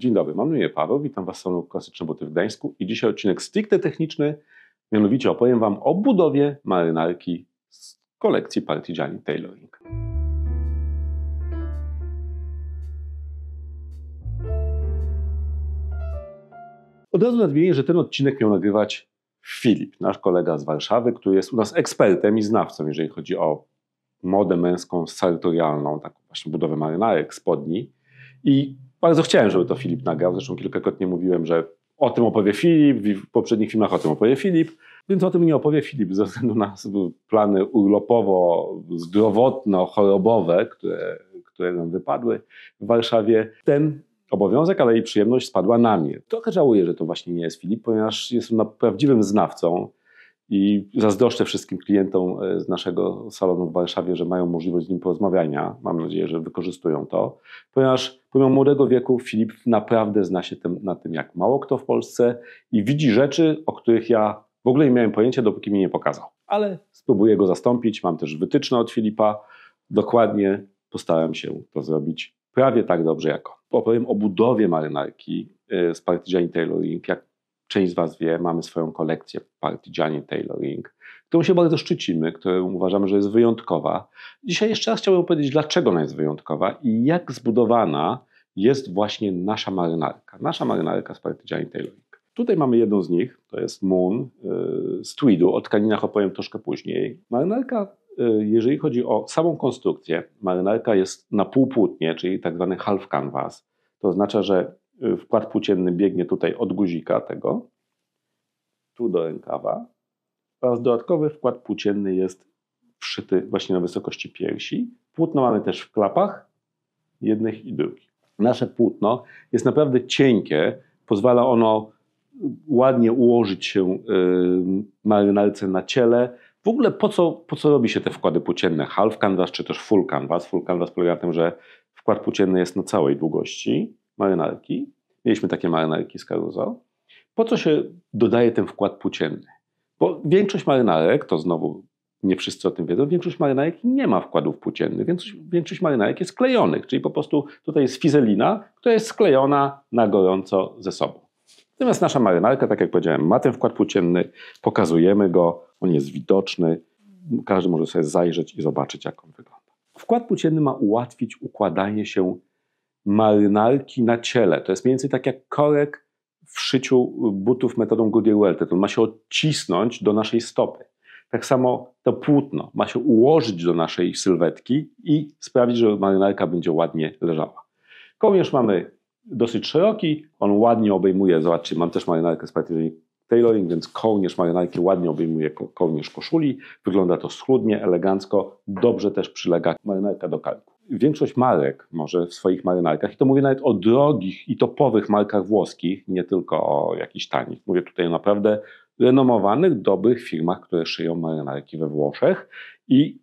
Dzień dobry, mam na imię Paweł, witam Was w salonu Klasyczne Buty w Gdańsku i dzisiaj odcinek stricte techniczny, mianowicie opowiem Wam o budowie marynarki z kolekcji Partigiani Tailoring. Od razu nadmienię, że ten odcinek miał nagrywać Filip, nasz kolega z Warszawy, który jest u nas ekspertem i znawcą, jeżeli chodzi o modę męską sartorialną, taką właśnie budowę marynarek, spodni. I bardzo chciałem, żeby to Filip nagrał, zresztą kilkakrotnie mówiłem, że o tym opowie Filip, w poprzednich filmach o tym opowie Filip, więc o tym nie opowie Filip ze względu na plany urlopowo-zdrowotno-chorobowe, które nam wypadły w Warszawie. Ten obowiązek, ale i przyjemność spadła na mnie. Trochę żałuję, że to właśnie nie jest Filip, ponieważ jest on prawdziwym znawcą i zazdroszczę wszystkim klientom z naszego salonu w Warszawie, że mają możliwość z nim porozmawiania. Mam nadzieję, że wykorzystują to, ponieważ pomimo młodego wieku Filip naprawdę zna się na tym jak mało kto w Polsce i widzi rzeczy, o których ja w ogóle nie miałem pojęcia, dopóki mi nie pokazał. Ale spróbuję go zastąpić. Mam też wytyczne od Filipa. Dokładnie postaram się to zrobić prawie tak dobrze jak on. Opowiem o budowie marynarki z Partigiani Tailoring. Jak część z Was wie, mamy swoją kolekcję Partigiani Tailoring, którą się bardzo szczycimy, którą uważamy, że jest wyjątkowa. Dzisiaj jeszcze raz chciałbym powiedzieć, dlaczego ona jest wyjątkowa i jak zbudowana jest właśnie nasza marynarka. Nasza marynarka z Partigiani Tailoring. Tutaj mamy jedną z nich, to jest Moon z tweedu, o tkaninach opowiem troszkę później. Marynarka, jeżeli chodzi o samą konstrukcję, marynarka jest na półpłótnie, czyli tak zwany half canvas. To oznacza, że wkład płócienny biegnie tutaj od guzika tego, tu do rękawa oraz dodatkowy wkład płócienny jest wszyty właśnie na wysokości piersi. Płótno mamy też w klapach jednych i drugich. Nasze płótno jest naprawdę cienkie, pozwala ono ładnie ułożyć się marynarce na ciele. W ogóle po co robi się te wkłady płócienne? Half canvas czy też full canvas? Full canvas polega na tym, że wkład płócienny jest na całej długości marynarki. Mieliśmy takie marynarki z Caruso. Po co się dodaje ten wkład płócienny? Bo większość marynarek, to znowu nie wszyscy o tym wiedzą, większość marynarek nie ma wkładów płóciennych. Większość marynarek jest sklejonych, czyli po prostu tutaj jest fizelina, która jest sklejona na gorąco ze sobą. Natomiast nasza marynarka, tak jak powiedziałem, ma ten wkład płócienny, pokazujemy go, on jest widoczny, każdy może sobie zajrzeć i zobaczyć, jak on wygląda. Wkład płócienny ma ułatwić układanie się marynarki na ciele. To jest mniej więcej tak jak korek w szyciu butów metodą Goodyear-Welted. On ma się odcisnąć do naszej stopy. Tak samo to płótno ma się ułożyć do naszej sylwetki i sprawić, że marynarka będzie ładnie leżała. Kołnierz mamy dosyć szeroki, on ładnie obejmuje, zobaczcie, mam też marynarkę z Partigiani Tailoring, więc kołnierz marynarki ładnie obejmuje kołnierz koszuli. Wygląda to schludnie, elegancko, dobrze też przylega marynarka do karku. Większość marek może w swoich marynarkach, i to mówię nawet o drogich i topowych markach włoskich, nie tylko o jakichś tanich. Mówię tutaj o naprawdę renomowanych, dobrych firmach, które szyją marynarki we Włoszech i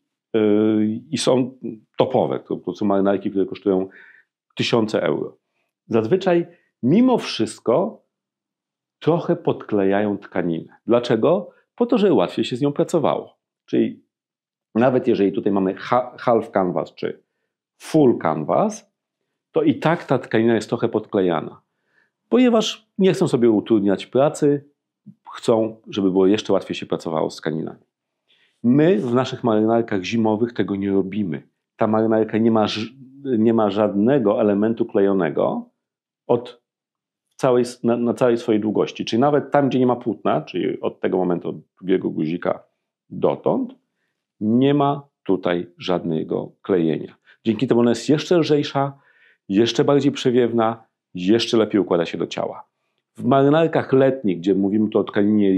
są topowe. To są marynarki, które kosztują 1000 euro. Zazwyczaj mimo wszystko trochę podklejają tkaninę. Dlaczego? Po to, żeby łatwiej się z nią pracowało. Czyli nawet jeżeli tutaj mamy half canvas czy full canvas, to i tak ta tkanina jest trochę podklejana. Ponieważ nie chcą sobie utrudniać pracy, chcą, żeby było jeszcze łatwiej się pracowało z tkaninami. My w naszych marynarkach zimowych tego nie robimy. Ta marynarka nie ma żadnego elementu klejonego na całej swojej długości. Czyli nawet tam, gdzie nie ma płótna, czyli od tego momentu, od drugiego guzika dotąd, nie ma tutaj żadnego klejenia. Dzięki temu ona jest jeszcze lżejsza, jeszcze bardziej przewiewna, jeszcze lepiej układa się do ciała. W marynarkach letnich, gdzie mówimy tu o tkaninie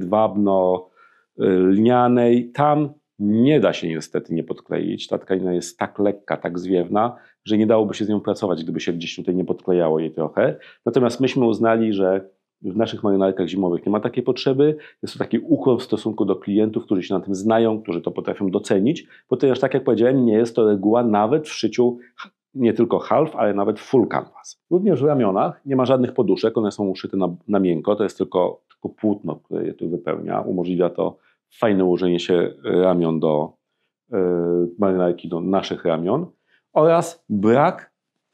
jedwabno-lnianej, tam nie da się niestety nie podkleić. Ta tkanina jest tak lekka, tak zwiewna, że nie dałoby się z nią pracować, gdyby się gdzieś tutaj nie podklejało jej trochę. Natomiast myśmy uznali, że w naszych marynarkach zimowych nie ma takiej potrzeby. Jest to taki ukłon w stosunku do klientów, którzy się na tym znają, którzy to potrafią docenić, ponieważ tak jak powiedziałem, nie jest to reguła nawet w szyciu nie tylko half, ale nawet full canvas. Również w ramionach nie ma żadnych poduszek, one są uszyte na miękko, to jest tylko płótno, które je tu wypełnia. Umożliwia to fajne ułożenie się ramion do marynarki, do naszych ramion oraz brak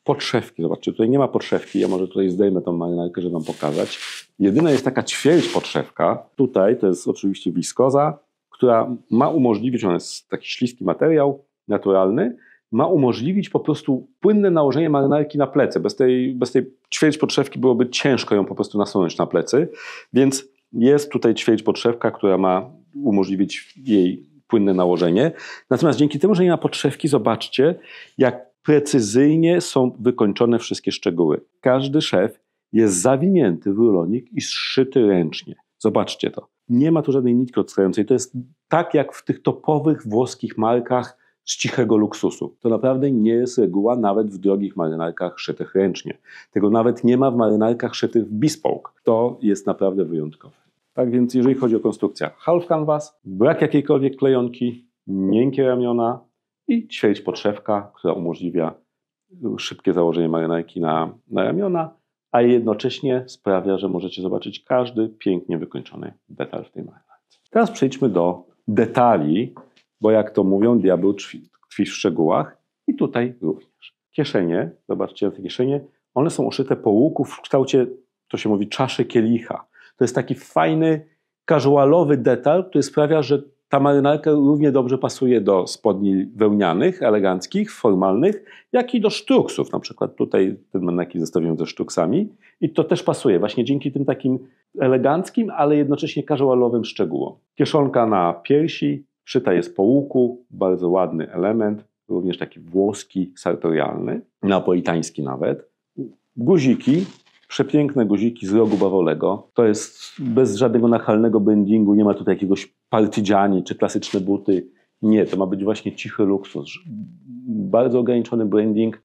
podszewki. Zobaczcie, tutaj nie ma podszewki. Ja może tutaj zdejmę tą marynarkę, żeby wam pokazać. Jedyna jest taka ćwierć podszewka. Tutaj to jest oczywiście wiskoza, która ma umożliwić, ona jest taki śliski materiał naturalny, ma umożliwić po prostu płynne nałożenie marynarki na plecy. Bez tej ćwierć podszewki byłoby ciężko ją po prostu nasunąć na plecy, więc jest tutaj ćwierć podszewka, która ma umożliwić jej płynne nałożenie. Natomiast dzięki temu, że nie ma podszewki, zobaczcie, jak precyzyjnie są wykończone wszystkie szczegóły. Każdy szef jest zawinięty w rulonik i zszyty ręcznie. Zobaczcie to. Nie ma tu żadnej nitki odstrającej. To jest tak jak w tych topowych włoskich markach z cichego luksusu. To naprawdę nie jest reguła nawet w drogich marynarkach szytych ręcznie. Tego nawet nie ma w marynarkach szytych w bespoke. To jest naprawdę wyjątkowe. Tak więc jeżeli chodzi o konstrukcję half canvas, brak jakiejkolwiek klejonki, miękkie ramiona i ćwierć podszewka, która umożliwia szybkie założenie marynarki na ramiona, a jednocześnie sprawia, że możecie zobaczyć każdy pięknie wykończony detal w tej marynarce. Teraz przejdźmy do detali, bo jak to mówią, diabeł tkwi w szczegółach i tutaj również. Kieszenie, zobaczcie te kieszenie, one są uszyte po łuku w kształcie, to się mówi, czaszy kielicha. To jest taki fajny, casualowy detal, który sprawia, że ta marynarka równie dobrze pasuje do spodni wełnianych, eleganckich, formalnych, jak i do sztruksów. Na przykład tutaj ten maneki zestawiłem ze sztruksami i to też pasuje właśnie dzięki tym takim eleganckim, ale jednocześnie casualowym szczegółom. Kieszonka na piersi, szyta jest po łuku, bardzo ładny element, również taki włoski, sartorialny, neapolitański nawet. Guziki, przepiękne guziki z rogu bawolego. To jest bez żadnego nachalnego brandingu, nie ma tutaj jakiegoś partigiani czy klasyczne buty. Nie, to ma być właśnie cichy luksus. Bardzo ograniczony branding,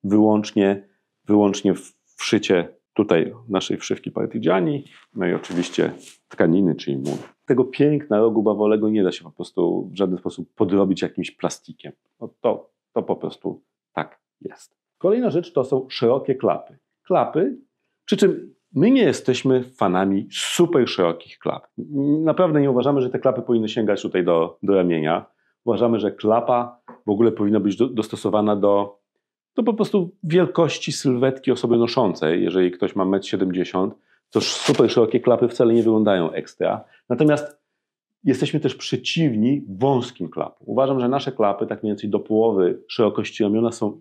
wyłącznie w tutaj naszej wszywki partigiani, no i oczywiście tkaniny, czyli mur. Tego piękna rogu bawolego nie da się po prostu w żaden sposób podrobić jakimś plastikiem. No to po prostu tak jest. Kolejna rzecz to są szerokie klapy. Klapy, przy czym my nie jesteśmy fanami super szerokich klap. Naprawdę nie uważamy, że te klapy powinny sięgać tutaj do ramienia. Uważamy, że klapa w ogóle powinna być dostosowana do po prostu wielkości sylwetki osoby noszącej. Jeżeli ktoś ma 1,70 m, to super szerokie klapy wcale nie wyglądają ekstra. Natomiast jesteśmy też przeciwni wąskim klapom. Uważam, że nasze klapy, tak mniej więcej do połowy szerokości ramiona, są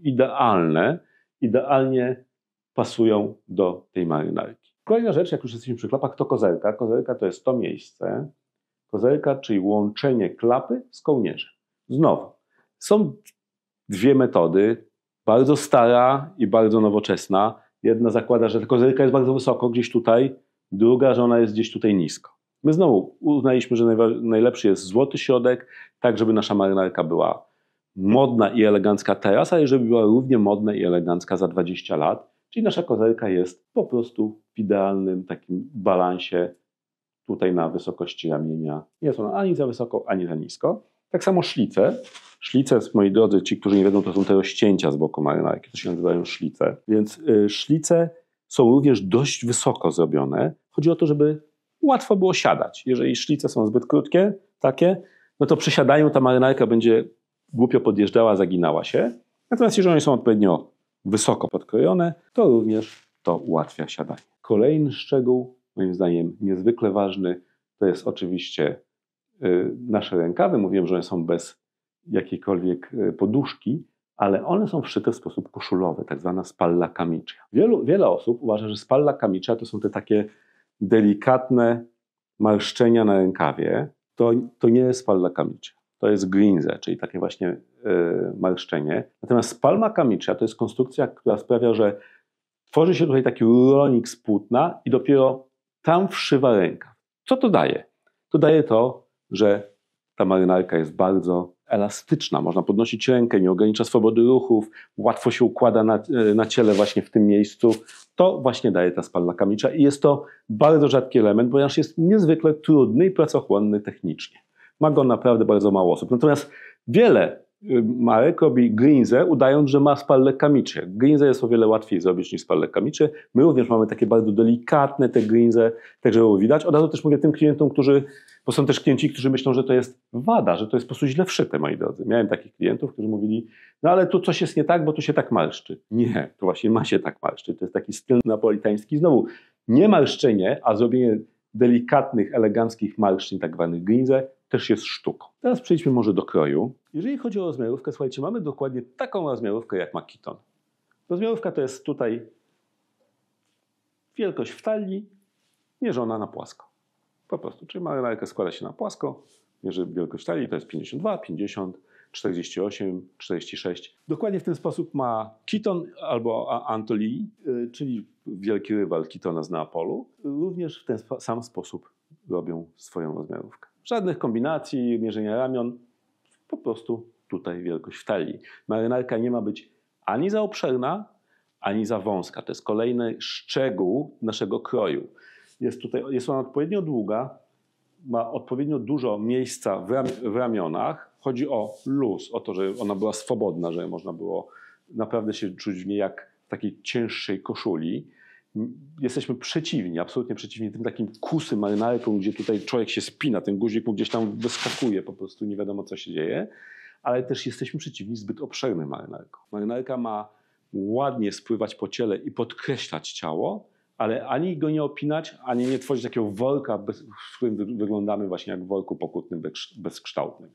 idealnie pasują do tej marynarki. Kolejna rzecz, jak już jesteśmy przy klapach, to kozerka. Kozerka to jest to miejsce. Kozerka, czyli łączenie klapy z kołnierzem. Znowu, są dwie metody, bardzo stara i bardzo nowoczesna. Jedna zakłada, że ta kozerka jest bardzo wysoko, gdzieś tutaj, druga, że ona jest gdzieś tutaj nisko. My znowu uznaliśmy, że najlepszy jest złoty środek, tak żeby nasza marynarka była modna i elegancka teraz, ale żeby była równie modna i elegancka za 20 lat. Czyli nasza kozerka jest po prostu w idealnym takim balansie tutaj na wysokości ramienia. Nie jest ona ani za wysoko, ani za nisko. Tak samo szlice. Szlice, moi drodzy, ci, którzy nie wiedzą, to są te rozcięcia z boku marynarki, to się nazywają szlice. Więc szlice są również dość wysoko zrobione. Chodzi o to, żeby łatwo było siadać. Jeżeli szlice są zbyt krótkie, takie, no to przy siadaniu ta marynarka będzie głupio podjeżdżała, zaginała się. Natomiast jeżeli one są odpowiednio wysoko podkrojone, to również to ułatwia siadanie. Kolejny szczegół, moim zdaniem niezwykle ważny, to jest oczywiście nasze rękawy. Mówiłem, że one są bez jakiejkolwiek poduszki, ale one są wszyte w sposób koszulowy, tak zwana spalla camicia. Wiele osób uważa, że spalla camicia to są te takie delikatne marszczenia na rękawie. To nie jest spalla camicia. To jest grinze, czyli takie właśnie marszczenie. Natomiast spalla camicia to jest konstrukcja, która sprawia, że tworzy się tutaj taki rulonik z płótna i dopiero tam wszywa rękaw. Co to daje? To daje to, że ta marynarka jest bardzo elastyczna. Można podnosić rękę, nie ogranicza swobody ruchów, łatwo się układa na ciele właśnie w tym miejscu. To właśnie daje ta spalla camicia i jest to bardzo rzadki element, ponieważ jest niezwykle trudny i pracochłonny technicznie. Ma go naprawdę bardzo mało osób. Natomiast wiele Marek robi grinzę, udając, że ma spallę kamicze. Grinzę jest o wiele łatwiej zrobić niż spallę kamicze. My również mamy takie bardzo delikatne te grinze, tak żeby było widać. Od razu też mówię tym klientom, bo są też klienci, którzy myślą, że to jest wada, że to jest po prostu źle wszyte, moi drodzy. Miałem takich klientów, którzy mówili, no ale tu coś jest nie tak, bo tu się tak marszczy. Nie, to właśnie ma się tak marszczyć. To jest taki styl napolitański. Znowu, nie marszczenie, a zrobienie delikatnych, eleganckich marszczeń, tak zwanych grinze, też jest sztuką. Teraz przejdźmy może do kroju. Jeżeli chodzi o rozmiarówkę, słuchajcie, mamy dokładnie taką rozmiarówkę, jak ma Kiton. Rozmiarówka to jest tutaj wielkość w talii mierzona na płasko. Po prostu, czyli marynarka składa się na płasko, mierzy wielkość talii, to jest 52, 50, 48, 46. Dokładnie w ten sposób ma Kiton albo Antolii, czyli wielki rywal Kitona z Neapolu. Również w ten sam sposób robią swoją rozmiarówkę. Żadnych kombinacji, mierzenia ramion, po prostu tutaj wielkość w talii. Marynarka nie ma być ani za obszerna, ani za wąska. To jest kolejny szczegół naszego kroju. Jest ona odpowiednio długa, ma odpowiednio dużo miejsca w ramionach. Chodzi o luz, o to, że ona była swobodna, że można było naprawdę się czuć w niej jak w takiej cięższej koszuli. Jesteśmy przeciwni, absolutnie przeciwni tym takim kusym marynarkom, gdzie tutaj człowiek się spina, ten guzik mu gdzieś tam wyskakuje, po prostu nie wiadomo co się dzieje, ale też jesteśmy przeciwni zbyt obszernym marynarkom. Marynarka ma ładnie spływać po ciele i podkreślać ciało, ale ani go nie opinać, ani nie tworzyć takiego worka, w którym wyglądamy właśnie jak w worku pokutnym, bezkształtnym.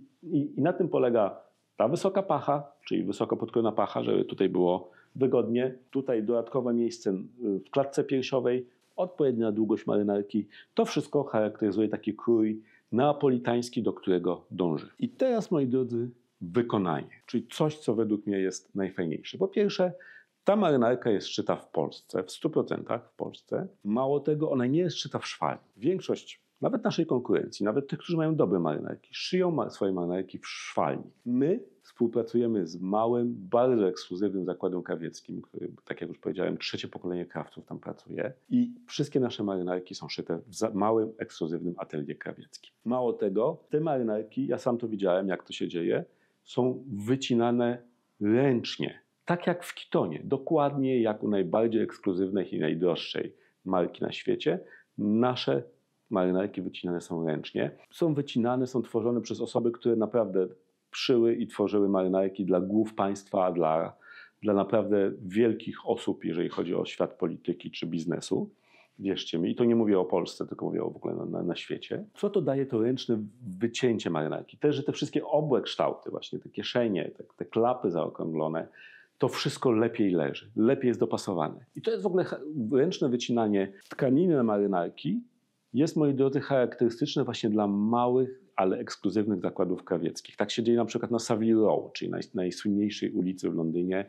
I na tym polega ta wysoka pacha, czyli wysoko podkrojona pacha, żeby tutaj było wygodnie. Tutaj dodatkowe miejsce w klatce piersiowej, odpowiednia długość marynarki. To wszystko charakteryzuje taki krój neapolitański, do którego dąży. I teraz, moi drodzy, wykonanie, czyli coś, co według mnie jest najfajniejsze. Po pierwsze, ta marynarka jest szyta w Polsce, w 100% w Polsce. Mało tego, ona nie jest szyta w szwalni. Większość, nawet naszej konkurencji, nawet tych, którzy mają dobre marynarki, szyją swoje marynarki w szwalni. My współpracujemy z małym, bardzo ekskluzywnym zakładem krawieckim, który, tak jak już powiedziałem, 3. pokolenie krawców tam pracuje. I wszystkie nasze marynarki są szyte w małym, ekskluzywnym atelier krawieckim. Mało tego, te marynarki, ja sam to widziałem, jak to się dzieje, są wycinane ręcznie. Tak jak w Kitonie, dokładnie jak u najbardziej ekskluzywnej i najdroższej marki na świecie, nasze marynarki wycinane są ręcznie. Są wycinane, są tworzone przez osoby, które naprawdę szyły i tworzyły marynarki dla głów państwa, dla naprawdę wielkich osób, jeżeli chodzi o świat polityki czy biznesu. Wierzcie mi, i to nie mówię o Polsce, tylko mówię w ogóle na świecie. Co to daje to ręczne wycięcie marynarki? Też, że te wszystkie obłe kształty, właśnie te kieszenie, te klapy zaokrąglone, to wszystko lepiej leży, lepiej jest dopasowane. I to jest w ogóle ręczne wycinanie tkaniny na marynarki, jest, moi drodzy, charakterystyczne właśnie dla małych, ale ekskluzywnych zakładów krawieckich. Tak się dzieje na przykład na Savile Row, czyli najsłynniejszej ulicy w Londynie,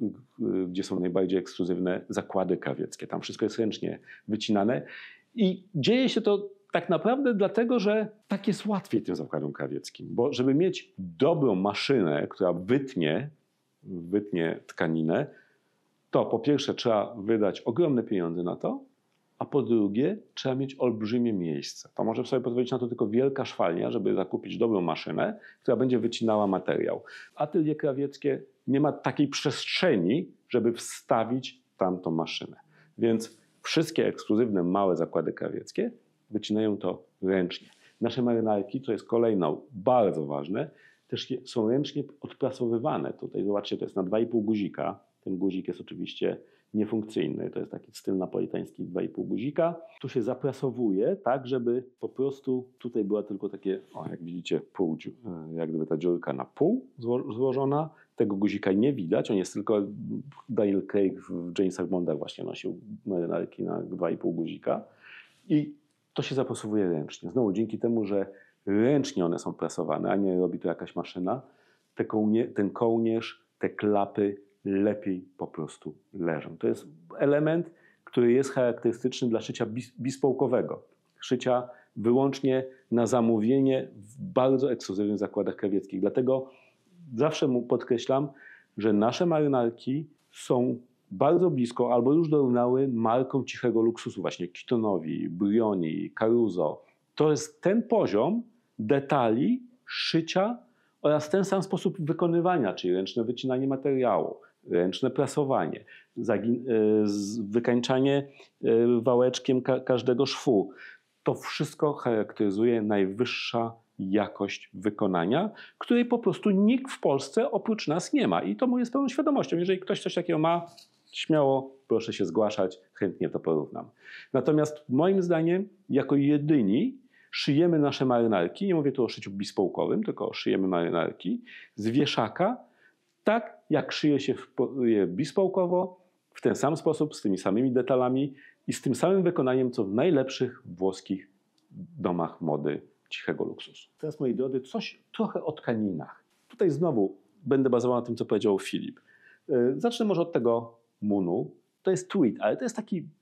gdzie są najbardziej ekskluzywne zakłady krawieckie. Tam wszystko jest ręcznie wycinane i dzieje się to tak naprawdę dlatego, że tak jest łatwiej tym zakładom krawieckim. Bo żeby mieć dobrą maszynę, która wytnie tkaninę, to po pierwsze trzeba wydać ogromne pieniądze na to, a po drugie trzeba mieć olbrzymie miejsce. To może sobie pozwolić na to tylko wielka szwalnia, żeby zakupić dobrą maszynę, która będzie wycinała materiał. Atelier krawieckie nie ma takiej przestrzeni, żeby wstawić tamtą maszynę. Więc wszystkie ekskluzywne małe zakłady krawieckie wycinają to ręcznie. Nasze marynarki, co jest kolejną bardzo ważne, też są ręcznie odprasowywane. Tutaj zobaczcie, to jest na 2,5 guzika. Ten guzik jest oczywiście niefunkcyjny. To jest taki styl napolitański 2,5 guzika. Tu się zaprasowuje tak, żeby po prostu tutaj była tylko takie, jak widzicie, jak gdyby ta dziurka na pół złożona. Tego guzika nie widać. On jest tylko, Daniel Craig w Jamesach Bondach właśnie nosił marynarki na 2,5 guzika. I to się zaprasowuje ręcznie. Znowu dzięki temu, że ręcznie one są prasowane, a nie robi to jakaś maszyna, ten kołnierz, te klapy lepiej po prostu leżą. To jest element, który jest charakterystyczny dla szycia bespoke'owego. Szycia wyłącznie na zamówienie w bardzo ekskluzywnych zakładach krawieckich. Dlatego zawsze mu podkreślam, że nasze marynarki są bardzo blisko albo już dorównały markom cichego luksusu, właśnie Kitonowi, Brioni, Caruso. To jest ten poziom detali, szycia oraz ten sam sposób wykonywania, czyli ręczne wycinanie materiału, ręczne prasowanie, wykańczanie wałeczkiem każdego szwu. To wszystko charakteryzuje najwyższa jakość wykonania, której po prostu nikt w Polsce oprócz nas nie ma. I to mówię z pełną świadomością. Jeżeli ktoś coś takiego ma, śmiało proszę się zgłaszać, chętnie to porównam. Natomiast moim zdaniem, jako jedyni szyjemy nasze marynarki, nie mówię tu o szyciu bespoke'owym, tylko szyjemy marynarki z wieszaka, tak jak szyje się bespoke'owo, w ten sam sposób, z tymi samymi detalami i z tym samym wykonaniem, co w najlepszych włoskich domach mody cichego luksusu. Teraz, moi drodzy, coś trochę o tkaninach. Tutaj znowu będę bazował na tym, co powiedział Filip. Zacznę może od tego munu. To jest tweed, ale to jest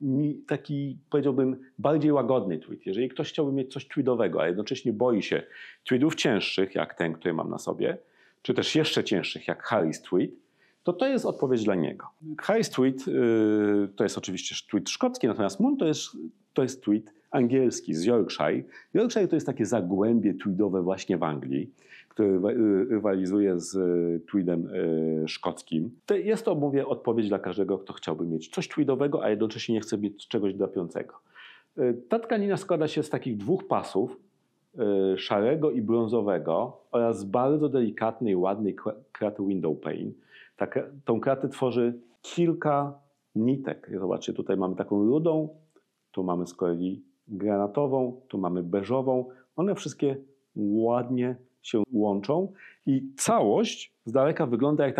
taki, powiedziałbym, bardziej łagodny tweed. Jeżeli ktoś chciałby mieć coś tweedowego, a jednocześnie boi się tweedów cięższych, jak ten, który mam na sobie, czy też jeszcze cięższych, jak Harris tweed, to jest odpowiedź dla niego. Harris tweed to jest oczywiście tweed szkocki, natomiast mun to jest tweed angielski z Yorkshire. Yorkshire to jest takie zagłębie tweedowe właśnie w Anglii, które rywalizuje z tweedem szkockim. Jest to, mówię, odpowiedź dla każdego, kto chciałby mieć coś tweedowego, a jednocześnie nie chce mieć czegoś drapiącego. Ta tkanina składa się z takich dwóch pasów, szarego i brązowego oraz bardzo delikatnej, ładnej kraty window pane. Tą kratę tworzy kilka nitek. Zobaczcie, tutaj mamy taką rudą, tu mamy z kolei granatową, tu mamy beżową. One wszystkie ładnie się łączą i całość z daleka wygląda jak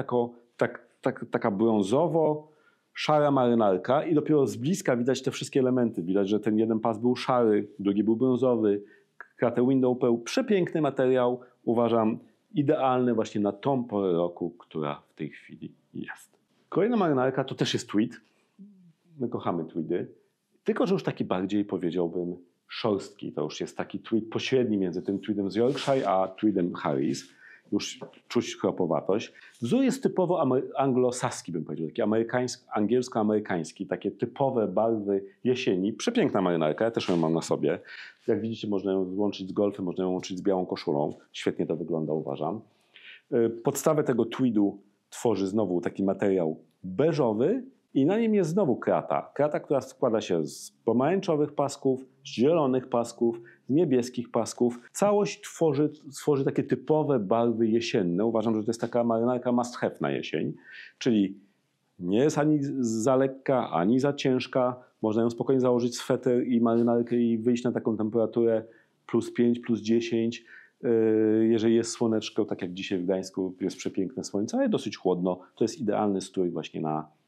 taka brązowo-szara marynarka i dopiero z bliska widać te wszystkie elementy. Widać, że ten jeden pas był szary, drugi był brązowy, kratę window pane. Przepiękny materiał, uważam, idealny właśnie na tą porę roku, która w tej chwili jest. Kolejna marynarka to też jest tweed. My kochamy tweedy. Tylko że już taki bardziej, powiedziałbym, szorstki. To już jest taki tweed pośredni między tym tweedem z Yorkshire a tweedem Harris. Już czuć chropowatość. Wzór jest typowo anglosaski, bym powiedział. Taki angielsko-amerykański. Takie typowe barwy jesieni. Przepiękna marynarka, ja też ją mam na sobie. Jak widzicie, można ją łączyć z golfem, można ją łączyć z białą koszulą. Świetnie to wygląda, uważam. Podstawę tego tweedu tworzy znowu taki materiał beżowy i na nim jest znowu krata. Krata, która składa się z pomarańczowych pasków, z zielonych pasków, z niebieskich pasków. Całość tworzy takie typowe barwy jesienne. Uważam, że to jest taka marynarka must have na jesień. Czyli nie jest ani za lekka, ani za ciężka. Można ją spokojnie założyć sweter i marynarkę i wyjść na taką temperaturę +5, +10. Jeżeli jest słoneczko, tak jak dzisiaj w Gdańsku, jest przepiękne słońce, ale dosyć chłodno. To jest idealny strój właśnie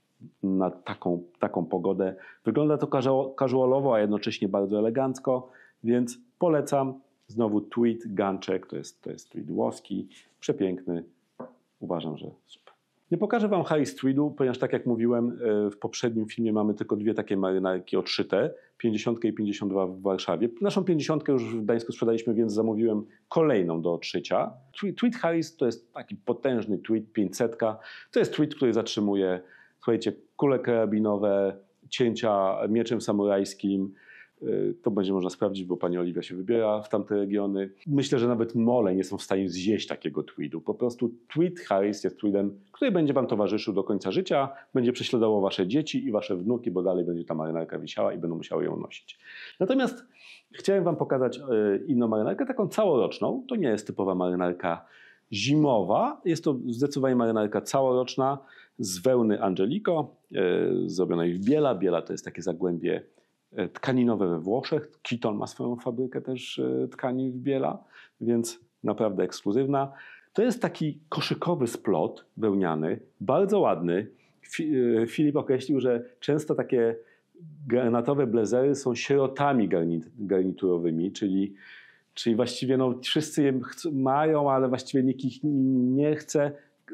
na taką pogodę. Wygląda to casualowo, a jednocześnie bardzo elegancko, więc polecam. Znowu tweed, ganczek, to jest tweed włoski, przepiękny. Uważam, że super. Nie pokażę wam Harris tweedu, ponieważ tak jak mówiłem, w poprzednim filmie mamy tylko dwie takie marynarki odszyte, 50 i 52 w Warszawie. Naszą 50 już w Gdańsku sprzedaliśmy, więc zamówiłem kolejną do odszycia. Tweed Harris to jest taki potężny tweed, 500. To jest tweed, który zatrzymuje, słuchajcie, kule karabinowe, cięcia mieczem samurajskim. To będzie można sprawdzić, bo pani Oliwia się wybiera w tamte regiony. Myślę, że nawet mole nie są w stanie zjeść takiego tweedu. Po prostu tweed Harris jest tweedem, który będzie wam towarzyszył do końca życia, będzie prześladował wasze dzieci i wasze wnuki, bo dalej będzie ta marynarka wisiała i będą musiały ją nosić. Natomiast chciałem wam pokazać inną marynarkę, taką całoroczną. To nie jest typowa marynarka zimowa. Jest to zdecydowanie marynarka całoroczna z wełny Angelico, zrobionej w biela. Biela to jest takie zagłębie tkaninowe we Włoszech. Kiton ma swoją fabrykę też tkanin w biela, więc naprawdę ekskluzywna. To jest taki koszykowy splot wełniany, bardzo ładny. Filip określił, że często takie granatowe blazery są sierotami garniturowymi, czyli właściwie wszyscy je mają, ale właściwie nikt ich nie chce.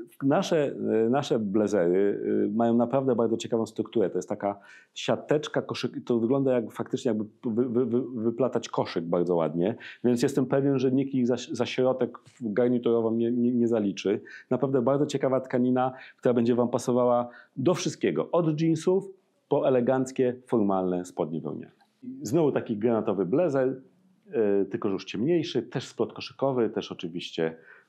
Nasze blazery mają naprawdę bardzo ciekawą strukturę. To jest taka siateczka, to wygląda jak faktycznie jakby wyplatać koszyk bardzo ładnie, więc jestem pewien, że nikt ich za środek garniturową nie zaliczy. Naprawdę bardzo ciekawa tkanina, która będzie wam pasowała do wszystkiego. Od jeansów po eleganckie, formalne spodnie wełniane. Znowu taki granatowy blazer, tylko że już ciemniejszy, też splot koszykowy, też oczywiście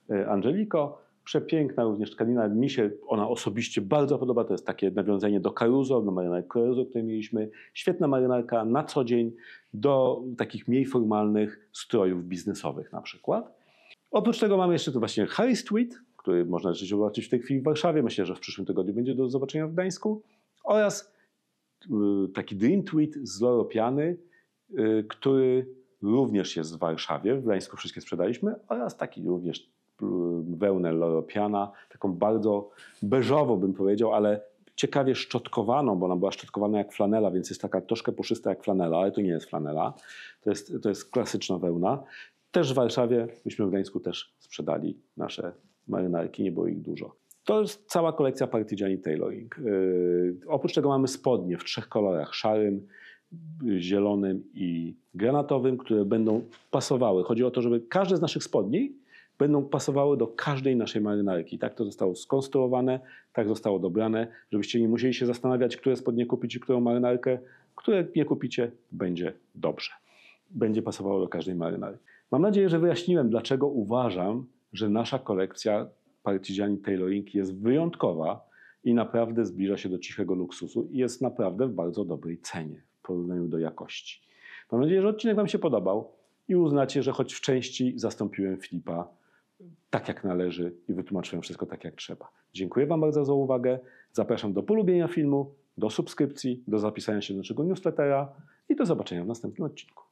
Angelico. Przepiękna również tkanina. Mi się ona osobiście bardzo podoba. To jest takie nawiązanie do Caruso, do marynarek Caruso, które mieliśmy. Świetna marynarka na co dzień do takich mniej formalnych strojów biznesowych na przykład. Oprócz tego mamy jeszcze tu właśnie Harris Tweed, który można rzeczywiście zobaczyć w tej chwili w Warszawie. Myślę, że w przyszłym tygodniu będzie do zobaczenia w Gdańsku. Oraz taki Dream Tweed z Loropiany, który również jest w Warszawie. W Gdańsku wszystkie sprzedaliśmy. Oraz taki również wełnę Loropiana, taką bardzo beżową bym powiedział, ale ciekawie szczotkowaną, bo ona była szczotkowana jak flanela, więc jest taka troszkę puszysta jak flanela, ale to nie jest flanela. To jest klasyczna wełna. Też w Warszawie, myśmy w Gdańsku też sprzedali nasze marynarki, nie było ich dużo. To jest cała kolekcja Partigiani Tailoring. Oprócz tego mamy spodnie w 3 kolorach, szarym, zielonym i granatowym, które będą pasowały. Chodzi o to, żeby każde z naszych spodni będą pasowały do każdej naszej marynarki. Tak to zostało skonstruowane, tak zostało dobrane, żebyście nie musieli się zastanawiać, które spodnie kupić i którą marynarkę. Które nie kupicie, będzie dobrze. Będzie pasowało do każdej marynarki. Mam nadzieję, że wyjaśniłem, dlaczego uważam, że nasza kolekcja Partigiani Tailoring jest wyjątkowa i naprawdę zbliża się do cichego luksusu i jest naprawdę w bardzo dobrej cenie w porównaniu do jakości. Mam nadzieję, że odcinek Wam się podobał i uznacie, że choć w części zastąpiłem Filipa tak jak należy i wytłumaczyłem wszystko tak jak trzeba. Dziękuję Wam bardzo za uwagę. Zapraszam do polubienia filmu, do subskrypcji, do zapisania się do naszego newslettera i do zobaczenia w następnym odcinku.